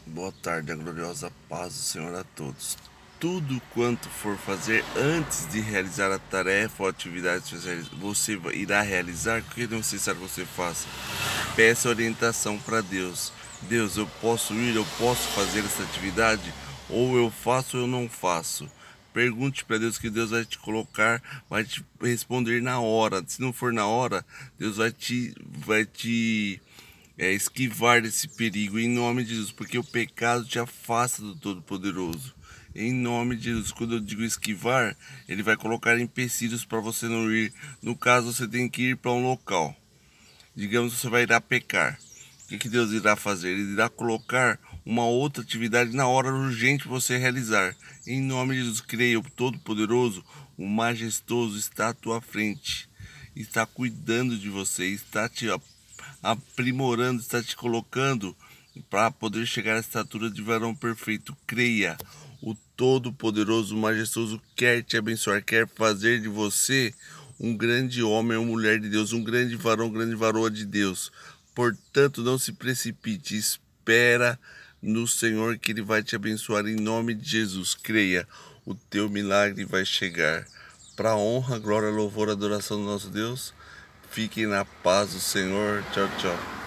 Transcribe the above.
Boa tarde, a gloriosa paz do Senhor a todos. Tudo quanto for fazer antes de realizar a tarefa ou atividade que você irá realizar, o que necessário você faça? Peça orientação para Deus. Deus, eu posso ir, eu posso fazer essa atividade? Ou eu faço ou eu não faço? Pergunte para Deus que Deus vai te colocar, vai te responder na hora. Se não for na hora, Deus vai te esquivar desse perigo em nome de Jesus, porque o pecado te afasta do Todo-Poderoso. Em nome de Jesus, quando eu digo esquivar, ele vai colocar empecilhos para você não ir. No caso, você tem que ir para um local. Digamos que você vai ir a pecar. O que Deus irá fazer? Ele irá colocar uma outra atividade na hora urgente você realizar. Em nome de Jesus, creia, o Todo-Poderoso, o Majestoso está à tua frente. Está cuidando de você, está te aprimorando, está te colocando para poder chegar à estatura de varão perfeito. Creia, o Todo-Poderoso, Majestoso quer te abençoar, quer fazer de você um grande homem ou mulher de Deus, um grande varão, grande varoa de Deus. Portanto, não se precipite, espera no Senhor que Ele vai te abençoar em nome de Jesus. Creia, o teu milagre vai chegar. Para a honra, glória, louvor, adoração do nosso Deus. Fiquem na paz do Senhor. Tchau, tchau.